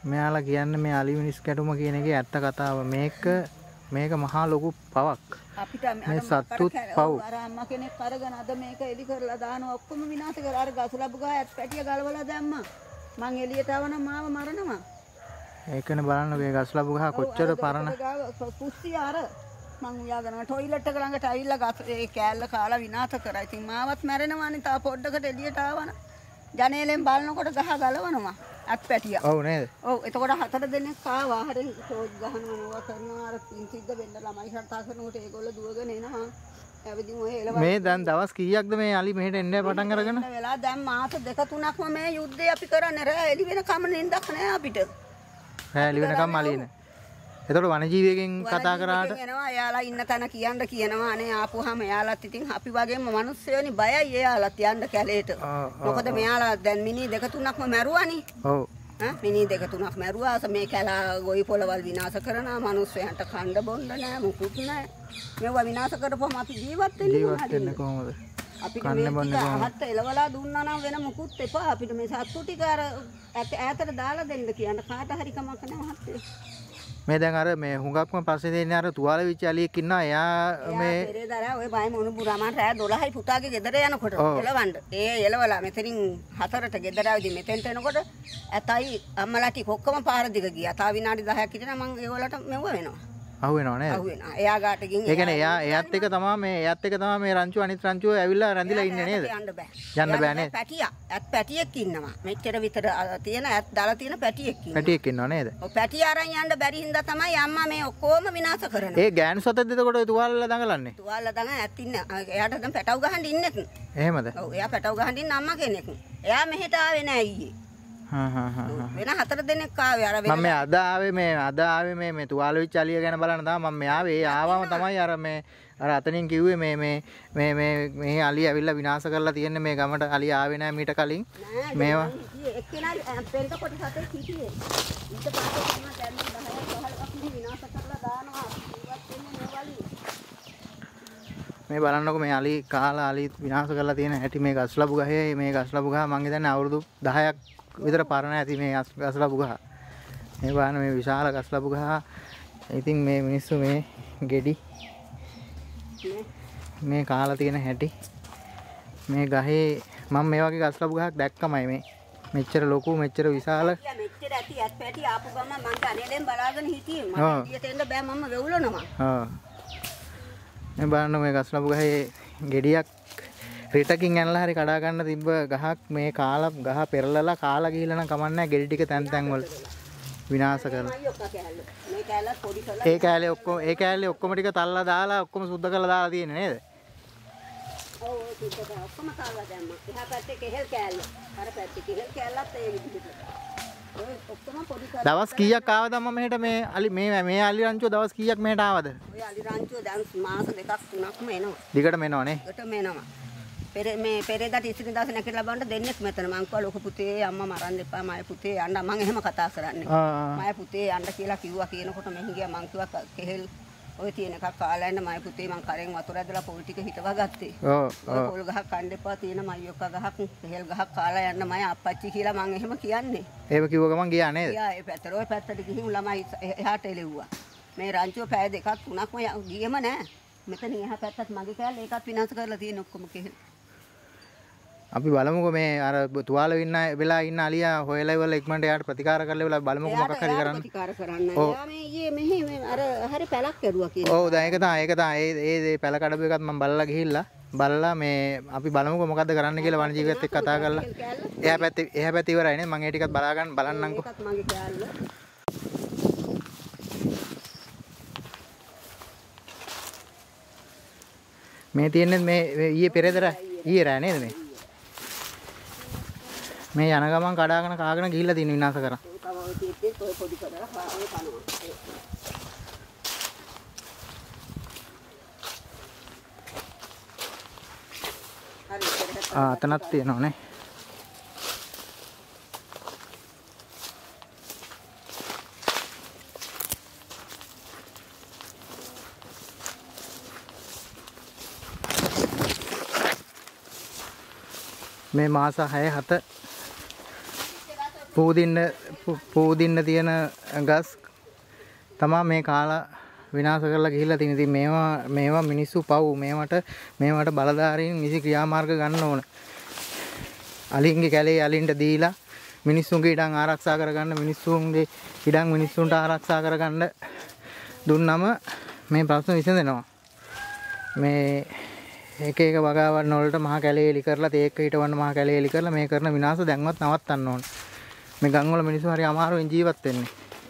මෙයාලා කියන්නේ මේ අලි මිනිස් කැටුම කියන එකේ ඇත්ත කතාව. මේක මහා ලොකු පවක්. අපිට මේ සත්තුත් පව්. අර අම්මා කෙනෙක් අරගෙන අද මේක එලි කරලා දානවා ඔක්කොම විනාශ කරලා අර ගස් ලැබු ගහ ඇත් පැටිය ගලවලා දැම්මා. මං එළියට ආවනම් මාව මරනවා. ඒකනේ බලන්න මේ ගස් ලැබු ගහ කොච්චර පරණ. පුස්තිය අර මං උයාගෙන ටොයිලට් එක ළඟට ඇවිල්ලා ගස් ඒ කෑල්ල කාලා විනාශ කරා. ඉතින් මාවත් මැරෙනවානේ තා පොඩ්ඩකට එළියට ආවනම්. ජනේලෙන් බලනකොට ගහ ගලවනවා. අත් පැටිය. ඔව් නේද? ඔව් එතකොට 4 දෙනෙක් ආවා. හරිය ටෝච් ගහනවා කරනවා අර පින්සිද්ද වෙන්න ළමයි කතා කරනකොට ඒගොල්ලෝ දුවගෙන එනවා. ඇවිදින් ඔය එළවල මේ දැන් දවස් කීයක්ද මේ අලි මෙහෙට එන්නේ පටන් අරගෙන? වෙලා දැන් මාස 2-3ක්ම මේ යුද්ධය අපි කරන්නේ රෑ එළි වෙනකම් නින්දක් නෑ අපිට. රෑ එළි වෙනකම් අලින. එතකොට වනජීවියෙක්ගෙන් කතා කරාට එනවා එයාලා ඉන්න තැන කියනවා අනේ ආපුවාම එයාලත් ඉතින් අපි වගේම මිනිස්සුයෝනි බයයි එයාලත් යන්න කැලේට. මොකද මෙයාලා දැන් මිනි 2-3ක්ම මැරුවානේ. ඔව්. මිනි 2-3ක් මැරුවා. මේ කැලා ගොවි පොළවල් විනාශ කරනවා. මිනිස්සුන්ට කන්න බොන්න නෑ මුකුත් නෑ. මේවා විනාශ කරපුවම අපි ජීවත් වෙන්නේ කොහොමද? අපිට මේ අහත් එලවලා දුන්නා නම් වෙන මුකුත් එපා. අපිට මේ සත්තු ටික අර ඈතට දාලා දෙන්න කියන්න කාට හරි කමක් නෑ මහත්තයෝ. මේ දැන් අර මේ හුඟක්ම පස්සේ දෙන්නේ අර තුවාල වෙච්ච අලියෙක් ඉන්නවා. එයා මේ පෙරේදා ඔය බය මොන බුරාමන් රෑ 12යි පුතාගේ ගෙදර යනකොට එලවන්න. ඒ එලවලා මෙතනින් 4ට ගෙදර ආවිදී මෙතෙන්ට එනකොට ඇතයි අම්මලා ටික ඔක්කොම පාර දිග ගියා. තා විනාඩි 10ක් හිටිනා මං ඒවලට මෙව්ව වෙනවා. අහු වෙනව නේද? අහු වෙනවා. එයා ගාට ගින් ඒ කියන්නේ එයාත් එක තමයි මේ රංචු අනිත් රංචුව ඇවිල්ලා රැඳිලා ඉන්නේ නේද? යන්න බෑ නේද? පැටියෙක් ඉන්නවා. මෙච්චර විතර තියෙන දාලා තියෙන පැටියෙක් ඉන්නවා. පැටියෙක් ඉන්නව නේද? ඔව් පැටිය අරන් යන්න බැරි හින්දා තමයි අම්මා මේ ඔක්කොම විනාශ කරන්නේ. ඒ ගෑනු සතෙක්ද එතකොට තුවාලලා දඟලන්නේ? තුවාලලා දඟන ඇත් ඉන්න. එයාට දැන් පැටව ගහන්න ඉන්නෙත්. එහෙමද? ඔව් එයා පැටව ගහන්න ඉන්න අම්මා කෙනෙක්. එයා මෙහෙට ආවේ නෑ ඊයේ. වෙන 4 දෙනෙක් ආවේ අර මම අද ආවේ මේ තුවාල වෙච්ච අලිය ගැන බලන්න තමයි මම ආවේ. ඒ ආවම තමයි අර අතනින් කිව්වේ මේ අලිය ඇවිල්ලා විනාශ කරලා තියෙන්නේ මේ ගමට. අලිය ආවේ නෑ මීට කලින්. මේවා එක්කෙනා පෙරේද කොට සතේ හිටියේ. ඊට පස්සේ තමයි දැන් 10ක් 15ක් අපි විනාශ කරලා දානවා. ඉවත් වෙන්නේ නෝවලි. මේ බලන්නකො මේ අලි කාලා අලි විනාශ කරලා තියෙන හැටි. මේ ගස්ලබු ගහේ මේ ගස්ලබු ගහ මං හිතන්නේ අවුරුදු 10ක් විතර පරණ ඇති මේ ගස්ලබු ගහ. මේ බලන්න මේ විශාල ගස්ලබු ගහ. ඉතින් මේ මිනිස්සු මේ ගෙඩි මේ කාලා තියෙන හැටි මේ ගහේ මම මේ වගේ ගස්ලබු ගහක් දැක්කමයි මේ මෙච්චර ලොකු මෙච්චර විශාල මෙච්චර ඇති ඇත් පැටි ආපු ගමන් මං කනේලෙන් බලාගෙන හිටියේ. මම එළියට එන්න බෑ මම වෙවුලනවා. මේ බලන්න මේ ගස්ලබු ගහේ ගෙඩියක් රිටකින් ඇනලා හරි කඩා ගන්න තිබ්බ ගහක් මේ කාලා ගහ පෙරලලා කාලා ගිහිල්ලා නම් කමන්නේ ගෙඩි ටික තැන් වල විනාශ කරලා. මේ කැලේ පොඩි කරලා ඒ කැලේ ඔක්කොම ටික තල්ලා දාලා ඔක්කොම සුද්ධ කරලා දාලා තියෙන්නේ නේද? ඔව් ඒක සුද්ධ ඔක්කොම තල්ලා දැම්මා. එහා පැත්තේ කෙහෙල් කැලේ. අර පැත්තේ කෙහෙල් කැලලත් ඒ විදිහට. ඔය ඔක්කොම පොඩි කරලා දවස් කීයක් ආවද අම්මා මෙහෙට මේ අලි රංචුව දවස් කීයක් මෙහෙට ආවද? ඔය අලි රංචුව දැන් මාස 2-3ක්ම එනවා. දිගටම එනවා නේ? දිගටම එනවා. පෙරේදාට ඉතිරි දවස් නැකලා බලන්න දෙන්නෙක් මෙතන මං කිව්වා ලොකු පුතේ අම්මා මරන්න එපා මගේ පුතේ යන්න මං එහෙම කතා කරන්නේ මගේ පුතේ යන්න කියලා කිව්වා කියනකොට මෙහි ගියා මං කිව්වා කෙහෙල් ඔය තියෙන එකක් කාලා යන්න මගේ පුතේ මං කරෙන් වතුර ඇදලා පොල් ටික හිටවා ගත්තේ ඔය පොල් ගහක් කන්න එපා තියෙන මයියොක්ක ගහක් කෙහෙල් ගහක් කාලා යන්න මගේ අප්පච්චි කියලා මං එහෙම කියන්නේ එහෙම කිව්ව ගමන් ගියා නේද? ගියා ඒ පැත්තට ඔය පැත්තට ගිහින් ළමයි එහාට එලෙව්වා මේ රංචුව පැය 2-3ක්ම ගියේම නෑ මෙතන එහා පැත්තත් මගේ කෑල්ල ඒකත් විනාශ කරලා තියෙන ඔක්කොම කෙහෙල් අපි බලමුකෝ මේ අර තුවාල වෙලා ඉන්න අලියා හොයලා ඉවරලා ඉක්මනට යාට ප්‍රතිකාර කරලා ඉවරලා බලමුකෝ මොකක් හරි කරන්න. ප්‍රතිකාර කරන්න. යා මේ ඊයේ මෙහි අර හරි පැලක් කරුවා කියලා. ඔව් දැන් ඒක තමයි ඒ පැල කඩපු එකත් මම බලලා ගිහිල්ලා බලලා මේ අපි බලමුකෝ මොකද්ද කරන්න කියලා වනජීවියත් එක්ක කතා කරලා. එහා පැත්තේ ඉවරයි නේ මම ඒ ටිකත් බලන්නම්කෝ. ඒකත් මගේ කෑල්ල. මේ තියෙන්නේ මේ ඊයේ පෙරේදර ඊයේ රෑ නේද මේ? මේ යන ගමන් කඩාගෙන කාගෙන ගිහිල්ලා තියෙන විනාශ කරා. අතනක් තියෙනවා නේ. මේ මාස 6-7 පූදින්න තියෙන ගස් තමයි මේ කාලා විනාශ කරලා ගිහිල්ලා තියෙන. ඉතින් මේවා මිනිස්සු පව්. මේවට බලධාරීන් නිසි ක්‍රියාමාර්ග ගන්න ඕන. අලින්ගේ කැලේ අලින්ට දීලා මිනිස්සුන්ගේ ඉඩම් ආරක්ෂා කරගන්න, මිනිස්සුන්ගේ ඉඩම් මිනිස්සුන්ට ආරක්ෂා කරගන්න දුන්නම මේ ප්‍රශ්න විසඳෙනවා. මේ එක වගාවන් වලට මහා කැලේ එලි කරලා තේක්ක හිටවන්න මහා කැලේ එලි කරලා මේ කරන විනාශ දැන්වත් නවත්තන්න ඕන. මේ ගම් වල මිනිස්සු හරි අමාරුවෙන් ජීවත් වෙන්නේ.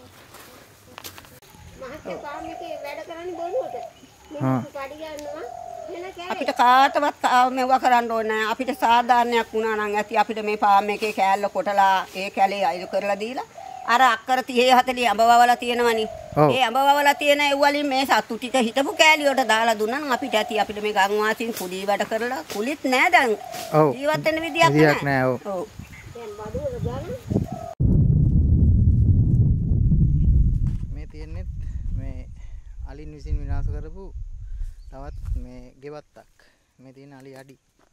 අපිට කාටවත් මෙවුවා කරන්න ඕනේ නැහැ. අපිට සාධාරණයක් වුණා නම් ඇති අපිට මේ ෆාම් එකේ කෑල්ල කොටලා ඒ කැලේ අයිතු කරලා දීලා අර අක්කර 30 40 අඹ වවලා තියෙනවනේ. ඒ අඹ වවලා තියෙන ඒ වලින් මේ සත්තු ටික හිටපු කෑලි වලට දාලා දුන්නා නම් අපිට ඇති අපිට මේ ගම් වාසීන් කුලී වැඩ කරලා කුලිත් නෑ දැන්. ජීවත් වෙන්න විදියක් නෑ. ඔව්. දැන් බඩුවල ගන්න මේ තියෙන්නේ මේ අලින් විසින් විනාශ කරපු තවත් මේ ගෙවත්තක්. මේ තියෙන අලි අඩි.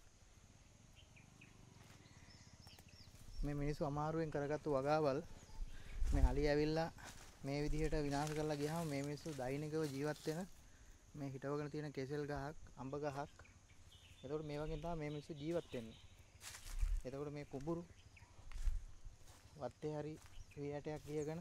මේ මිනිස්සු අමාරුවෙන් කරගත්තු වගාවල් මේ අලි ඇවිල්ලා මේ විදිහට විනාශ කරලා ගියාම මේ මිනිස්සු දෛනිකව ජීවත් වෙන මේ හිටවගෙන තියෙන කෙසෙල් ගහක්, අඹ ගහක්. එතකොට මේ වගේ තමයි මේ මිනිස්සු ජීවත් වෙන්නේ. එතකොට මේ කුඹුරු වත්තේ හරි වියටයක් ගියගෙන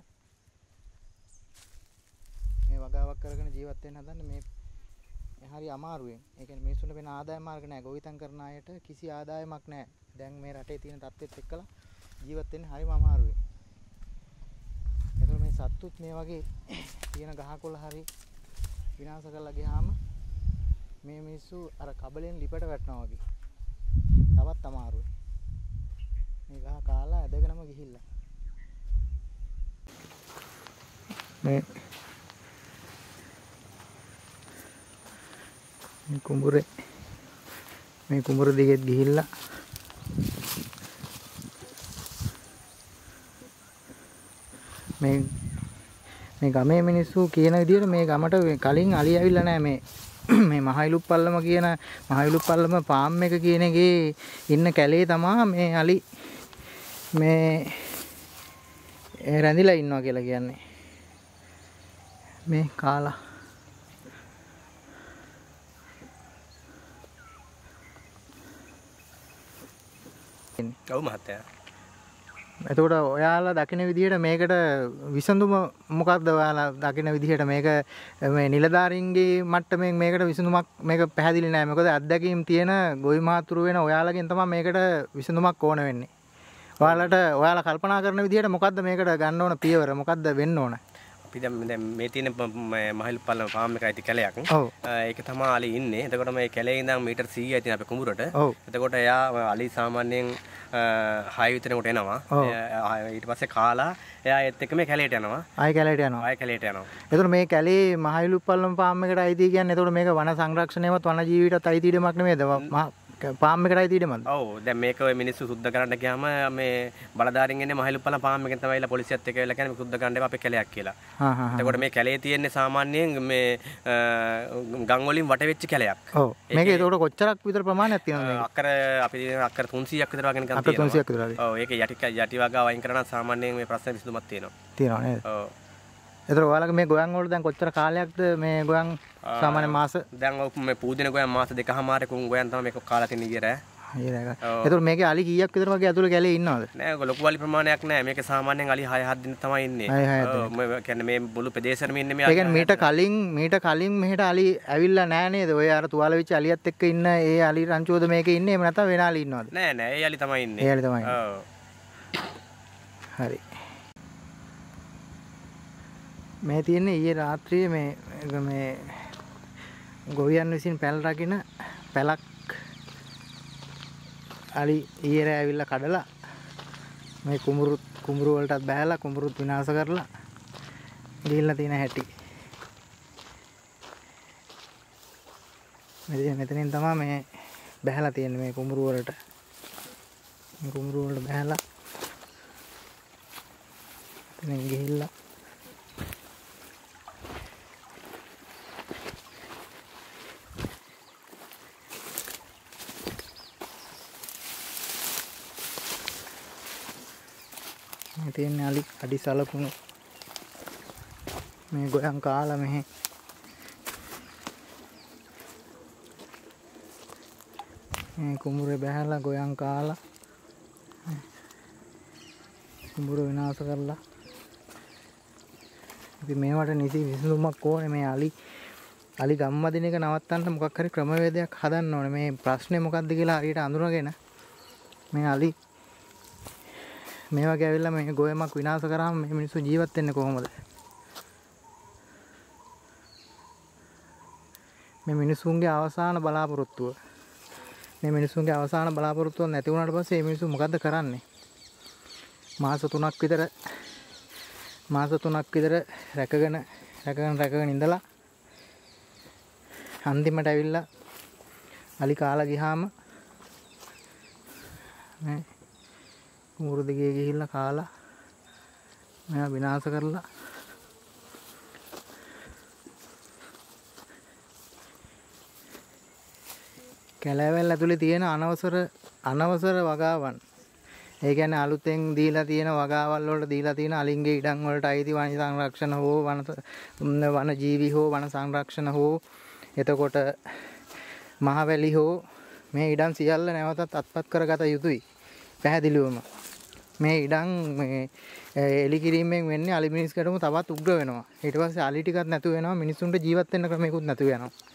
මේ වගාවක් කරගෙන ජීවත් වෙන්න හදන්නේ මේ හරි අමාරුවෙන්. ඒ කියන්නේ මිනිස්සුන්ට වෙන ආදායම මාර්ග නැහැ. ගොවිතැන් කරන අයට කිසි ආදායමක් නැහැ. දැන් මේ රටේ තියෙන තත්ත්වෙත් එක්කලා ජීවත් වෙන්න හරිම අමාරුයි. ඒතකොට මේ සත්තුත් මේ වගේ තියෙන ගහකොළ හරි විනාශ කරලා ගියාම මේ මිනිස්සු අර කබලෙන් ලිපට වැටෙනවා වගේ. තවත් අමාරුයි. මේ ගහ කාලා ඇදගෙනම ගිහිල්ලා. මේ කුඹුර දිගෙත් ගිහිල්ලා මේ ගමේ මිනිස්සු කියන විදිහට මේ ගමට කලින් අලි ඇවිල්ලා නැහැ. මේ මහයිලුප්පල්ලම කියන මහයිලුප්පල්ලම ෆාම් එක කියන එකේ ඉන්න කැලේ තමයි මේ අලි මේ රැඳිලා ඉන්නවා කියලා කියන්නේ. මේ කාලා ඔව් මහත්තයා. එතකොට ඔයාලා දකින විදිහට මේකට විසඳුම මොකක්ද? ඔයාලා දකින විදිහට මේක මේ නිලධාරීන්ගේ මට්ටමින් මේකට විසඳුමක් මේක පැහැදිලි නෑ. මොකද අත්දැකීම් තියෙන ගොවි මාතුරු වෙන ඔයාලගෙන් තමයි මේකට විසඳුමක් ඕන වෙන්නේ. ඔයාලා කල්පනා කරන විදිහට මොකද්ද මේකට ගන්න ඕන පියවර? මොකද්ද වෙන්න ඕන? අපි දැන් මේ තියෙන මහයිලුප්පල්ලම ෆාම් එකයි තියෙන කැලයක්. ඒක තමයි අලි ඉන්නේ. එතකොට මේ කැලේ ඉඳන් මීටර් 100යි තියෙන අපේ කුඹුරට. එතකොට එයා අලි සාමාන්‍යයෙන් 6 විතරකට එනවා. ඊට පස්සේ කාලා එයා ඒත් එක්ක මේ කැලේට යනවා. ආයි කැලේට යනවා. එතකොට මේ කැලේ මහයිලුප්පල්ලම ෆාම් එකට අයිති කියන්නේ එතකොට මේක වන සංරක්ෂණයවත් වන ජීවිතත් අයිති ඉඩමක් නෙමෙයිද? ෆාම් එකට අයිති ඉඩමක්ද? ඔව්. දැන් මේක ඔය මිනිස්සු සුද්ධ කරන්න ගියාම මේ බලධාරීන් එන්නේ මහයිලුප්පල්ලම ෆාම් එකෙන් තමයි ඇවිල්ලා පොලිසියත් එක්ක ඇවිල්ලා කියන්නේ මේක සුද්ධ කරන්න එපා අපේ කැලයක් කියලා. එතකොට මේ කැලේ තියෙන්නේ සාමාන්‍යයෙන් මේ ගම් වලින් වට වෙච්ච කැලයක්. ඔව්. මේක ඒකට කොච්චරක් විතර ප්‍රමාණයක් තියෙනවද මේක? අක්කර අපි අක්කර 300ක් විතර වගේ නිකන් තියෙනවා. අක්කර 300ක් විතර වගේ. ඔව්. ඒක යටි වගාව වයින් කරනවා සාමාන්‍යයෙන් මේ ප්‍රශ්න විසඳුමක් තියෙනවා. තියෙනව නේද? ඔව්. එතකොට ඔයාලගේ මේ ගොයන් වල දැන් කොච්චර කාලයක්ද මේ ගොයන් සාමාන්‍ය මාස? දැන් මේ පූදින ගොයන් මාස 2කමාරක ගොයන් තමයි මේක කාලා තියෙන ඊයර. එතකොට මේකේ අලි කීයක් විතර වගේ ඇතුළේ කැලේ ඉන්නවද? නෑ ලොකු අලි ප්‍රමාණයක් නෑ. මේක සාමාන්‍යයෙන් අලි 6-7 දින තමයි ඉන්නේ. ඔව් කියන්නේ මේ මුළු ප්‍රදේශෙම ඉන්නේ මේ. ඒ කියන්නේ මීට කලින් මෙහෙට අලි ඇවිල්ලා නෑ නේද? ඔය අර තුවාල වෙච්ච අලියත් එක්ක ඉන්න ඒ අලි රංචුවද මේකේ ඉන්නේ? එහෙම නැත්නම් වෙන අලි ඉන්නවද? නෑ ඒ අලි තමයි ඉන්නේ. ඒ අලි තමයි. ඔව්. හරි. මේ තියෙන්නේ ඊයේ රාත්‍රියේ මේ ගොවියන් විසින් පැල් රකින්න පැලක් අලි ඊයර ඇවිල්ලා කඩලා මේ කුඹුරු වලටත් බෑලා කුඹුරුත් විනාශ කරලා ගිහිල්ලා තියෙන හැටි. මෙතනින් තමයි මේ බෑලා තියෙන්නේ මේ කුඹුරු වලට. මේ කුඹුරු වලට බෑලා එතනින් ගිහිල්ලා මේ තියෙන්නේ අඩි සලකුණු. මේ ගොයන් කාලා මෙහෙ. මේ කුඹුරේ බැහැලා ගොයන් කාලා. කුඹුර විනාශ කරලා. ඉතින් මේවට නිසි විසඳුමක් ඕනේ. මේ අලි ගම්මදින එක නවත්තන්න මොකක් හරි ක්‍රමවේදයක් හදන්න ඕනේ. මේ ප්‍රශ්නේ මොකක්ද කියලා හරියට අඳුනගෙන මේ අලි මේ වගේ ඇවිල්ලා මේ ගොයමක් විනාශ කරාම මේ මිනිස්සු ජීවත් වෙන්නේ කොහොමද? මේ මිනිසුන්ගේ අවසාන බලාපොරොත්තුව. මේ මිනිසුන්ගේ අවසාන බලාපොරොත්තුව නැති වුණාට පස්සේ මේ මිනිස්සු මොකද්ද කරන්නේ? මාස 3ක් විතර රැකගෙන ඉඳලා අන්තිමට ඇවිල්ලා අලි කාලා ගියාම මේ කුඹුර දිගේ ගිහිල්ලා කාලා මේවා විනාශ කරලා කැලෑවැල් ඇතුලේ තියෙන අනවසර වගාවන්. ඒ කියන්නේ අලුතෙන් දීලා තියෙන වගාවල් වලට දීලා තියෙන අලින්ගේ ඉඩම් වලට අයිති වන සංරක්ෂණ හෝ වන ජීවි හෝ වන සංරක්ෂණ හෝ එතකොට මහවැලි හෝ මේ ඉඩම් සියල්ල නැවතත් අත්පත් කරගත යුතුයි. පැහැදිලිවම මේ ඉඩම් මේ එලි කිරීමෙන් වෙන්නේ අලි මිනිස් ගැටුම තවත් උග්‍ර වෙනවා. ඊට පස්සේ අලි ටිකක් නැතු වෙනවා. මිනිසුන්ට ජීවත් වෙන්න ක්‍රමයක්වත් නැතු වෙනවා.